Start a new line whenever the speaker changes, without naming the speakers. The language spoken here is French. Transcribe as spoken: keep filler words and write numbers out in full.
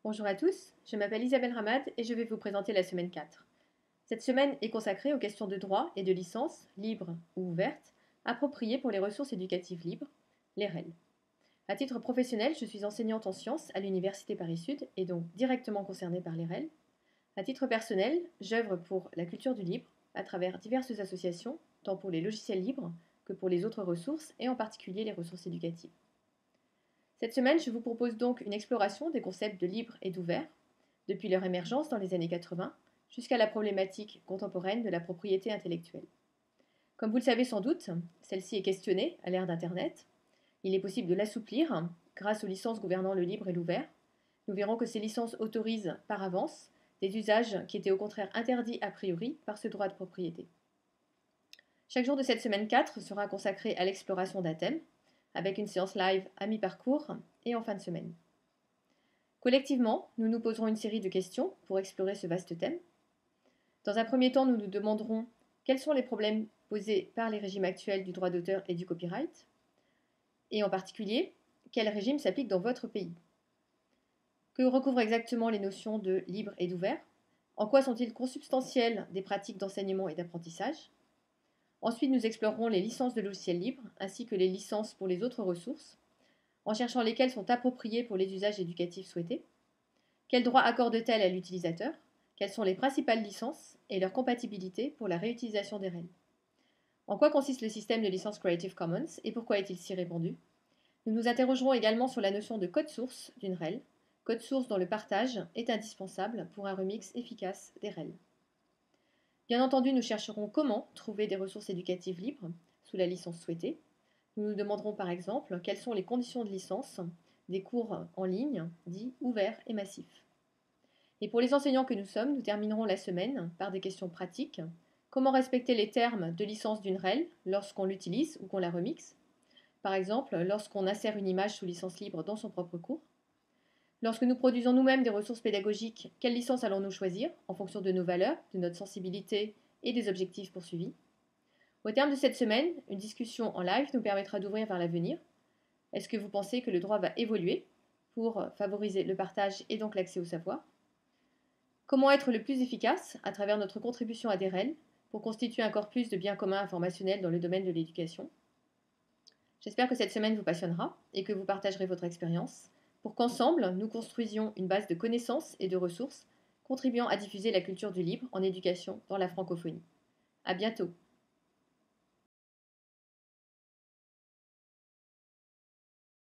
Bonjour à tous, je m'appelle Isabelle Ramad et je vais vous présenter la semaine quatre. Cette semaine est consacrée aux questions de droit et de licence, libres ou ouvertes, appropriées pour les ressources éducatives libres, les R E L. À titre professionnel, je suis enseignante en sciences à l'Université Paris-Sud et donc directement concernée par les R E L. À titre personnel, j'œuvre pour la culture du libre à travers diverses associations, tant pour les logiciels libres que pour les autres ressources et en particulier les ressources éducatives. Cette semaine, je vous propose donc une exploration des concepts de libre et d'ouvert, depuis leur émergence dans les années quatre-vingts jusqu'à la problématique contemporaine de la propriété intellectuelle. Comme vous le savez sans doute, celle-ci est questionnée à l'ère d'Internet. Il est possible de l'assouplir grâce aux licences gouvernant le libre et l'ouvert. Nous verrons que ces licences autorisent par avance des usages qui étaient au contraire interdits a priori par ce droit de propriété. Chaque jour de cette semaine quatre sera consacré à l'exploration d'un thème, avec une séance live à mi-parcours et en fin de semaine. Collectivement, nous nous poserons une série de questions pour explorer ce vaste thème. Dans un premier temps, nous nous demanderons quels sont les problèmes posés par les régimes actuels du droit d'auteur et du copyright, et en particulier, quel régime s'applique dans votre pays. Que recouvrent exactement les notions de libre et d'ouvert? En quoi sont-ils consubstantiels des pratiques d'enseignement et d'apprentissage? Ensuite, nous explorerons les licences de logiciels libres ainsi que les licences pour les autres ressources, en cherchant lesquelles sont appropriées pour les usages éducatifs souhaités. Quels droits accorde-t-elle à l'utilisateur? Quelles sont les principales licences et leur compatibilité pour la réutilisation des R E L? En quoi consiste le système de licence Creative Commons et pourquoi est-il si répandu? Nous nous interrogerons également sur la notion de code source d'une R E L, code source dont le partage est indispensable pour un remix efficace des R E L. Bien entendu, nous chercherons comment trouver des ressources éducatives libres sous la licence souhaitée. Nous nous demanderons par exemple quelles sont les conditions de licence des cours en ligne dits ouverts et massifs. Et pour les enseignants que nous sommes, nous terminerons la semaine par des questions pratiques. Comment respecter les termes de licence d'une R E L lorsqu'on l'utilise ou qu'on la remixe? Par exemple, lorsqu'on insère une image sous licence libre dans son propre cours. Lorsque nous produisons nous-mêmes des ressources pédagogiques, quelle licence allons-nous choisir en fonction de nos valeurs, de notre sensibilité et des objectifs poursuivis? Au terme de cette semaine, une discussion en live nous permettra d'ouvrir vers l'avenir. Est-ce que vous pensez que le droit va évoluer pour favoriser le partage et donc l'accès au savoir? Comment être le plus efficace à travers notre contribution à des R E L pour constituer un corpus de biens communs informationnels dans le domaine de l'éducation? J'espère que cette semaine vous passionnera et que vous partagerez votre expérience, pour qu'ensemble, nous construisions une base de connaissances et de ressources contribuant à diffuser la culture du libre en éducation dans la francophonie. À bientôt!